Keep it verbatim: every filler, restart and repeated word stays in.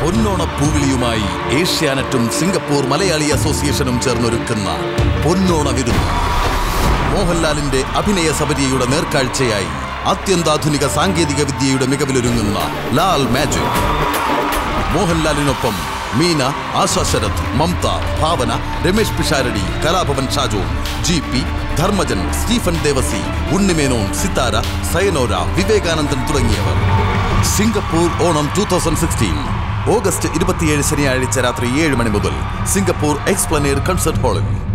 പൊന്നോണപ്പൂവിളിയുമായി ഏഷ്യാനെറ്റും Singapore Malayali അസോസിയേഷനും ചേർന്നൊരുക്കുന്ന പൊന്നോണ വിരുന്ന്. മോഹൻലാലിന്റെ അഭിനയ സബരിയുടെ നേർക്കാഴ്ചയായി അത്യന്താധുനിക സാങ്കേതിക വിദ്യയുടെ മികവിലൊരുങ്ങുന്ന ലാൽ മാജിക്. മോഹൻലാലിനൊപ്പം Meena, Asha Sarath, Mamta, Bhavana, Ramesh Pisharody, Kalabhavan Shajon, G P, Dharmajan, Stephen Devassy, Unni Menon, Sithara, Sayanora, Vivekanandan തുടങ്ങിയവർ. Singapore Onam two thousand sixteen August ഇരുപത്തിയേഴ് ശനിയാഴ്ച രാത്രി ഏഴ് മണി മുതൽ സിംഗപ്പൂർ എക്സ്പ്ലനേഡ് കൺസർട്ട് ഹാളിൽ.